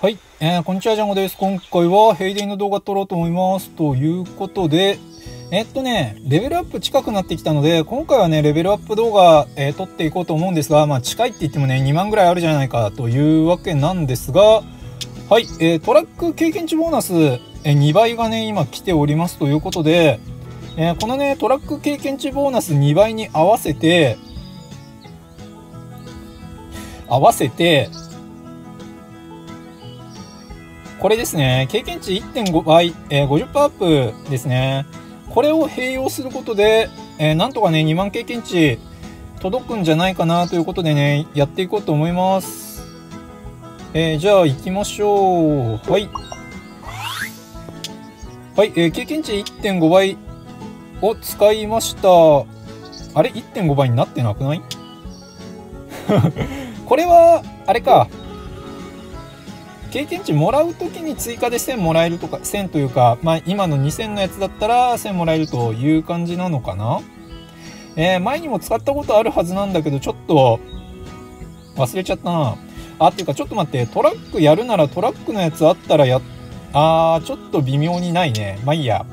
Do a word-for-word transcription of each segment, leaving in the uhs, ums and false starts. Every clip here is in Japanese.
はい、えー、こんにちは、ジャンゴです。今回はヘイデイの動画撮ろうと思います。ということで、えっとね、レベルアップ近くなってきたので、今回はね、レベルアップ動画、えー、撮っていこうと思うんですが、まあ、近いって言ってもね、にまんぐらいあるじゃないかというわけなんですが、はい、えー、トラック経験値ボーナス、えー、にばいがね、今来ておりますということで、えー、このね、トラック経験値ボーナスにばいに合わせて、合わせて、これですね、経験値 いってんご 倍、えー、ごじゅっパーセント アップですね。これを併用することで、えー、なんとかね、にまん経験値届くんじゃないかなということでね、やっていこうと思います。えー、じゃあ行きましょう。はい。はい、えー、経験値 いってんご 倍を使いました。あれ ?いってんご 倍になってなくないこれは、あれか。経験値もらうときに追加でせんもらえるとか、せんというか、まあ今のにせんのやつだったらせんもらえるという感じなのかな。えー、前にも使ったことあるはずなんだけど、ちょっと忘れちゃったな。あ、っていうかちょっと待って、トラックやるならトラックのやつあったらや、あー、ちょっと微妙にないね。まあいいや。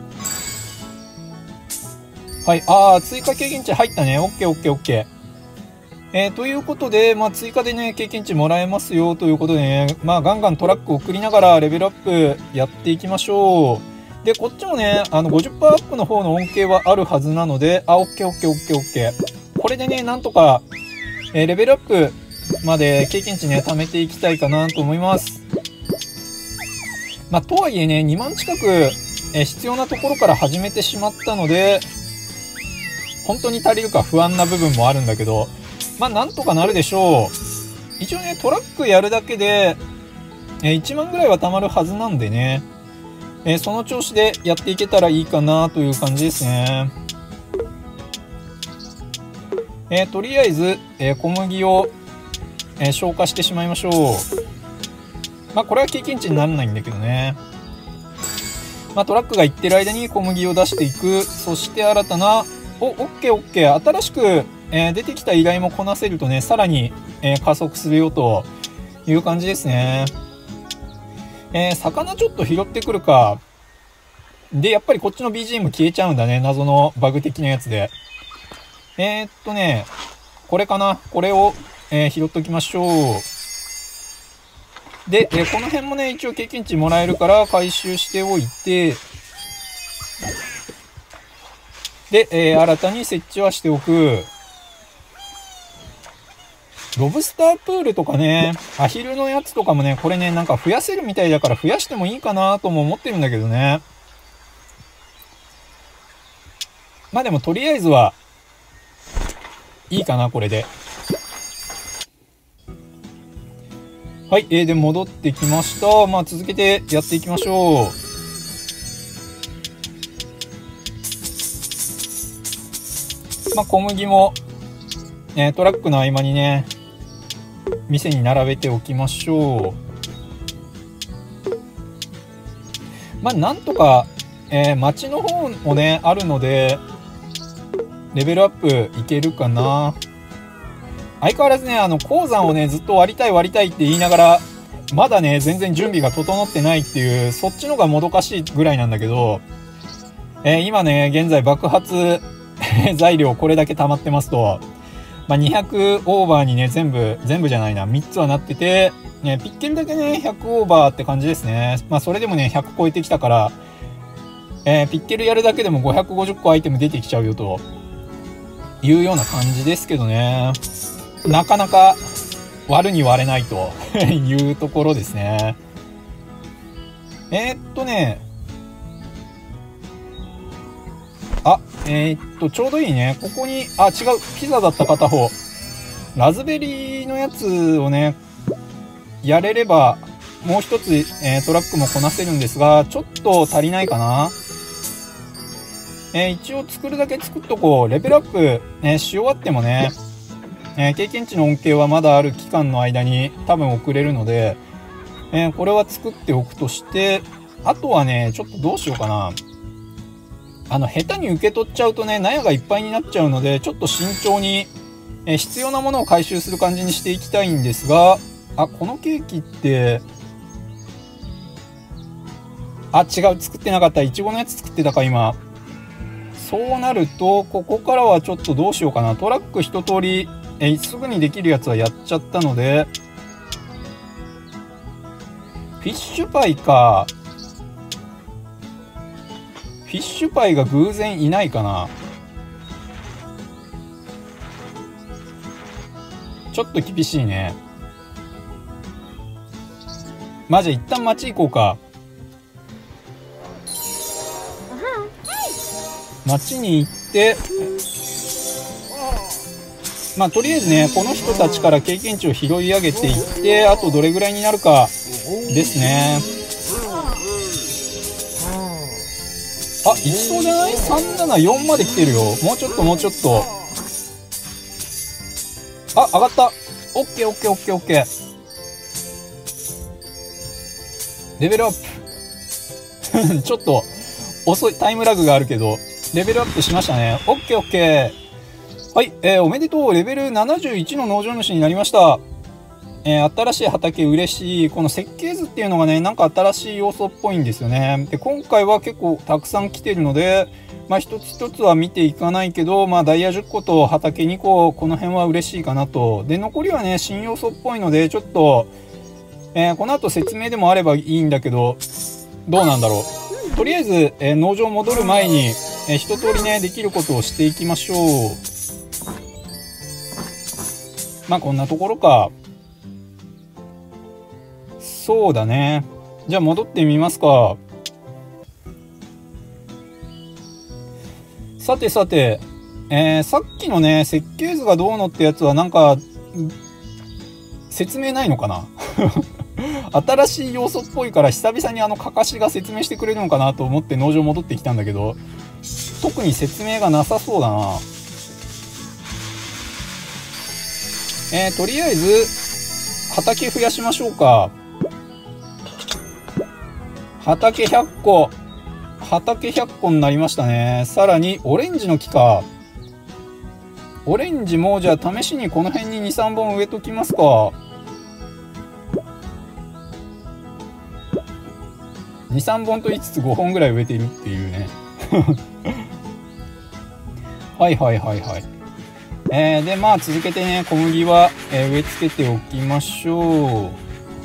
はい、あー、追加経験値入ったね。オッケーオッケーオッケー。えー、ということで、まあ、追加でね、経験値もらえますよということでね、まあ、ガンガントラックを送りながらレベルアップやっていきましょう。で、こっちもね、あの、ごじゅっパーセント アップの方の恩恵はあるはずなので、あ、オッケーオッケーオッケーオッケー。これでね、なんとか、えー、レベルアップまで経験値ね、貯めていきたいかなと思います。まあ、とはいえね、にまん近く、えー、必要なところから始めてしまったので、本当に足りるか不安な部分もあるんだけど、まあなんとかなるでしょう。一応ね、トラックやるだけで、えー、いちまんぐらいは貯まるはずなんでね、えー、その調子でやっていけたらいいかなという感じですね。えー、とりあえず、えー、小麦を、えー、消化してしまいましょう。まあこれは経験値にならないんだけどね。まあトラックが行ってる間に小麦を出していく。そして新たな、お、オッケーオッケー。新しく、えー、出てきた依頼もこなせるとね、さらに、えー、加速するよという感じですね。えー、魚ちょっと拾ってくるか。で、やっぱりこっちの ビージーエム 消えちゃうんだね。謎のバグ的なやつで。えー、っとね、これかな。これを、えー、拾っときましょう。で、えー、この辺もね、一応経験値もらえるから回収しておいて、で、えー、新たに設置はしておく。ロブスタープールとかね、アヒルのやつとかもね、これね、なんか増やせるみたいだから増やしてもいいかなとも思ってるんだけどね。まあでもとりあえずは、いいかな、これで。はい、えー、で、戻ってきました。まあ続けてやっていきましょう。まあ小麦も、えー、トラックの合間にね、店に並べておきましょう。まあなんとか、えー、町の方もねあるのでレベルアップいけるかな。相変わらずね、あの鉱山をねずっと割りたい割りたいって言いながらまだね全然準備が整ってないっていう、そっちのがもどかしいぐらいなんだけど、えー、今ね現在爆発材料これだけ溜まってますと、まあ、にひゃくオーバーにね、全部、全部じゃないな、みっつはなってて、ね、ピッケルだけね、ひゃくオーバーって感じですね。まあ、それでもね、ひゃく超えてきたから、えー、ピッケルやるだけでもごひゃくごじゅっこアイテム出てきちゃうよというような感じですけどね。なかなか割るに割れないというところですね。えー、っとね、あ、えー、っと、ちょうどいいね。ここに、あ、違う、ピザだった片方。ラズベリーのやつをね、やれれば、もう一つ、えー、トラックもこなせるんですが、ちょっと足りないかな。えー、一応作るだけ作っとこう。レベルアップ、えー、し終わってもね、えー、経験値の恩恵はまだある期間の間に多分送れるので、えー、これは作っておくとして、あとはね、ちょっとどうしようかな。あの、下手に受け取っちゃうとね、納屋がいっぱいになっちゃうので、ちょっと慎重に、えー、必要なものを回収する感じにしていきたいんですが、あ、このケーキって、 あ、違う、作ってなかった。いちごのやつ作ってたか、今。そうなると、ここからはちょっとどうしようかな。トラック一通り、え、すぐにできるやつはやっちゃったので、フィッシュパイか。フィッシュパイが偶然いないかな。ちょっと厳しいね。まあ、じゃあ一旦街行こうか。街に行って、まあとりあえずね、この人たちから経験値を拾い上げていって、あとどれぐらいになるかですね。あ、いきそうじゃない？ さんななよん まで来てるよ。もうちょっともうちょっと。あ、上がった。オッケーオッケーオッケーオッケー。レベルアップ。ちょっと遅い、タイムラグがあるけど、レベルアップしましたね。オッケーオッケー。はい、えー、おめでとう。レベルななじゅういちの農場主になりました。えー、新しい畑嬉しい。この設計図っていうのがね、なんか新しい要素っぽいんですよね。で、今回は結構たくさん来てるので、まあ一つ一つは見ていかないけど、まあダイヤじゅっこと畑にこ、この辺は嬉しいかなと。で、残りはね、新要素っぽいので、ちょっと、えー、この後説明でもあればいいんだけど、どうなんだろう。とりあえず、えー、農場戻る前に、えー、一通りね、できることをしていきましょう。まあこんなところか。そうだね。じゃあ戻ってみますか。さてさて、えー、さっきのね、設計図がどうのってやつはなんか、説明ないのかな新しい要素っぽいから久々にあのかかしが説明してくれるのかなと思って農場戻ってきたんだけど、特に説明がなさそうだな。えー、とりあえず畑増やしましょうか。畑ひゃっこ。畑ひゃっこになりましたね。さらにオレンジの木か。オレンジもじゃあ試しにこの辺にに、さんぼん植えときますか。に、さんぼんと言いつつごほんぐらい植えているっていうね。はいはいはいはい。えー、でまあ続けてね、小麦は、えー、植え付けておきましょう。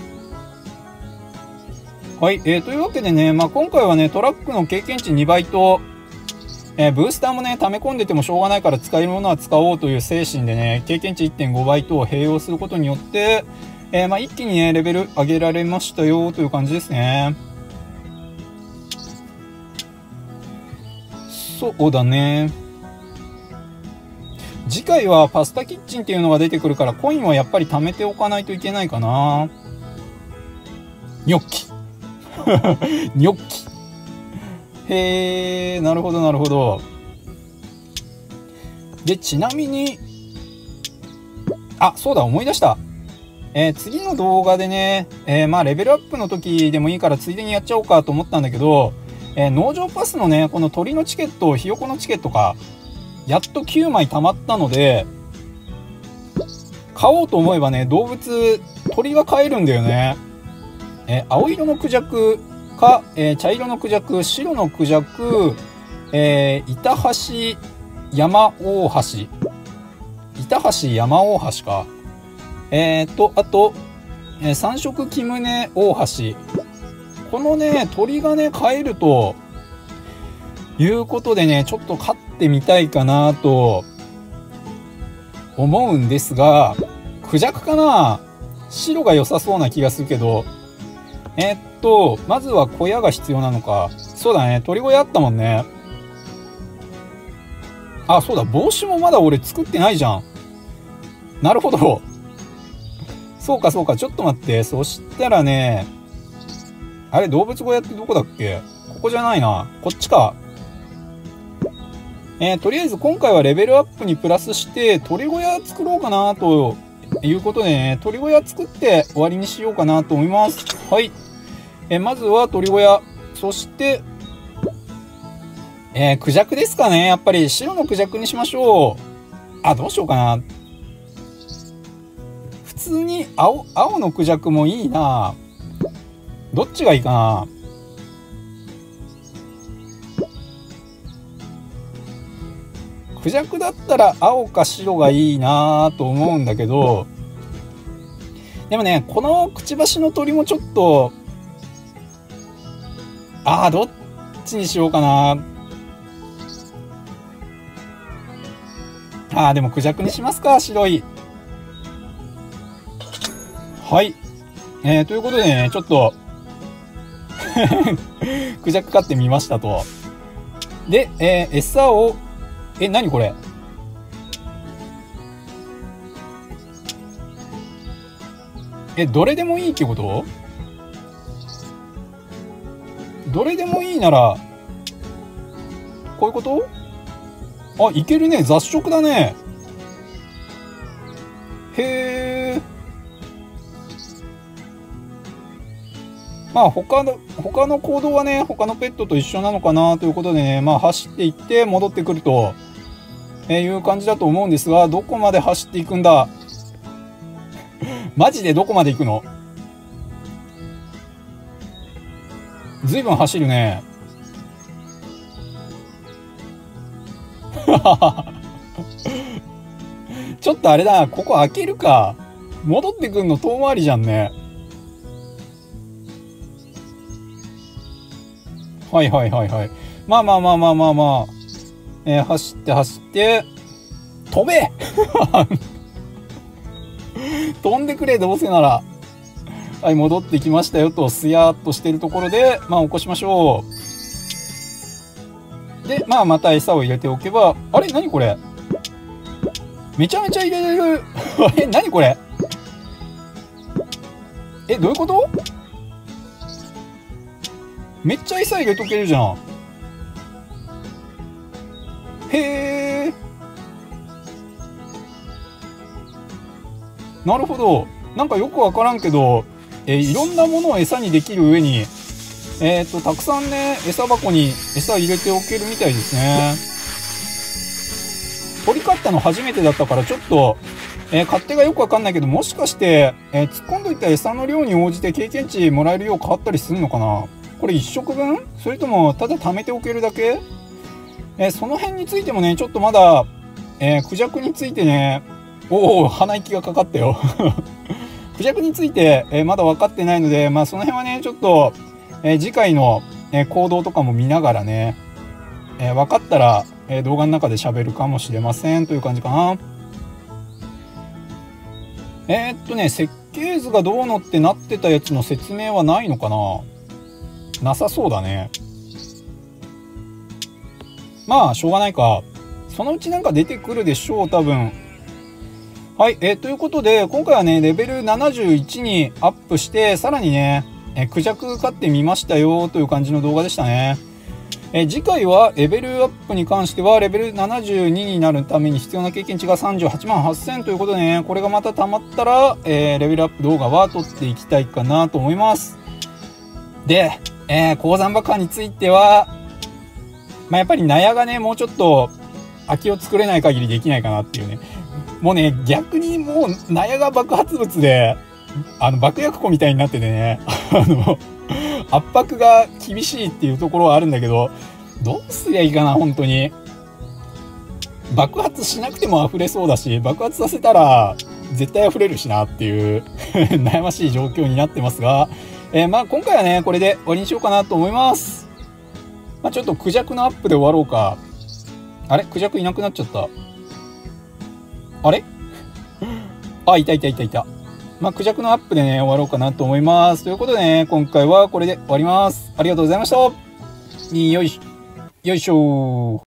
はい、えー、というわけでね、まあ、今回はね、トラックの経験値にばいと、えー、ブースターもね、溜め込んでてもしょうがないから使えるものは使おうという精神でね、経験値 いってんご 倍と併用することによって、えー、まあ、一気にね、レベル上げられましたよという感じですね。そうだね。次回はパスタキッチンっていうのが出てくるから、コインはやっぱり貯めておかないといけないかな。ニョッキ。ニョッキ。へえ、なるほどなるほど。で、ちなみに、あ、そうだ、思い出した。えー、次の動画でね、えー、まあレベルアップの時でもいいからついでにやっちゃおうかと思ったんだけど、えー、農場パスのね、この鳥のチケット、ひよこのチケットか、やっときゅうまい貯まったので、買おうと思えばね、動物、鳥が買えるんだよね。えー、青色のクジャクか、えー、茶色のクジャク、白のクジャク、えー、板橋山大橋。板橋山大橋か。えーと、あと、えー、三色木宗大橋。このね、鳥がね、買えると、いうことでね、ちょっと飼ってみたいかなと、思うんですが、クジャクかな？白が良さそうな気がするけど、えー、っと、まずは小屋が必要なのか。そうだね、鳥小屋あったもんね。あ、そうだ、帽子もまだ俺作ってないじゃん。なるほど。そうかそうか、ちょっと待って。そしたらね、あれ、動物小屋ってどこだっけ？ここじゃないな。こっちか。えー、とりあえず今回はレベルアップにプラスして、鳥小屋作ろうかなということでね、鳥小屋作って終わりにしようかなと思います。はい。えー、まずは鳥小屋。そして、えー、クジャクですかね。やっぱり白のクジャクにしましょう。あ、どうしようかな。普通に青、青のクジャクもいいな。どっちがいいかな。 クジャクだったら青か白がいいなと思うんだけど、でもね、このくちばしの鳥もちょっと、ああ、どっちにしようかな。ああ、でもクジャクにしますか、白い。はい。えー、ということでね、ちょっと、クジャク飼ってみましたと。で、えー、餌を、え、何これ？え、どれでもいいってこと？どれでもいいなら、こういうこと？あ、いけるね。雑食だね。へえ。まあ他の、他の行動はね、他のペットと一緒なのかなということでね、まあ走っていって戻ってくると、えー、いう感じだと思うんですが、どこまで走っていくんだ？マジでどこまで行くの？ずいぶん走るね。ちょっとあれだ、ここ開けるか。戻ってくんの遠回りじゃんね。はいはいはいはい。まあまあまあまあまあまあ。えー、走って走って、飛べ飛んでくれ、どうせなら。はい、戻ってきましたよと、すやーっとしてるところで、まあ起こしましょう。で、まあまた餌を入れておけば、あれ何これ？めちゃめちゃ入れれる。え、何これ？え、どういうこと？めっちゃ餌入れとけるじゃん。へえ。なるほど。なんかよくわからんけど、えー、いろんなものを餌にできる上に、えっと、たくさんね、餌箱に餌入れておけるみたいですね。鳥飼ったの初めてだったからちょっと、えー、勝手がよくわかんないけど、もしかして、えー、突っ込んどいた餌の量に応じて経験値もらえるよう変わったりするのかな？これいっ食分？それともただ貯めておけるだけ？えー、その辺についてもね、ちょっとまだ、えー、クジャクについてね、おお、鼻息がかかったよ。クジャクについて、えー、まだ分かってないので、まあその辺はね、ちょっと、えー、次回の、えー、行動とかも見ながらね、えー、分かったら、えー、動画の中で喋るかもしれませんという感じかな。えー、っとね、設計図がどうのってなってたやつの説明はないのかな？なさそうだね。まあ、しょうがないか。そのうちなんか出てくるでしょう、多分。はい、えー、ということで、今回はね、レベルななじゅういちにアップして、さらにね、えー、クジャク飼ってみましたよ、という感じの動画でしたね。えー、次回はレベルアップに関しては、レベルななじゅうにになるために必要な経験値がさんじゅうはちまんはっせんということでね、これがまた溜まったら、えー、レベルアップ動画は撮っていきたいかなと思います。で、えー、鉱山爆破については、まあ、やっぱり納屋がね、もうちょっと空きを作れない限りできないかなっていうね。もうね、逆にもう納屋が爆発物で、あの、爆薬庫みたいになっててね、あの、圧迫が厳しいっていうところはあるんだけど、どうすりゃいいかな、本当に。爆発しなくても溢れそうだし、爆発させたら絶対溢れるしなっていう悩ましい状況になってますが、えー、まあ今回はね、これで終わりにしようかなと思います。まあちょっとクジャクのアップで終わろうか。あれ？クジャクいなくなっちゃった。あれ？あ、いたいたいたいた。まあクジャクのアップでね、終わろうかなと思います。ということでね、今回はこれで終わります。ありがとうございました。よいしょ。よいしょ。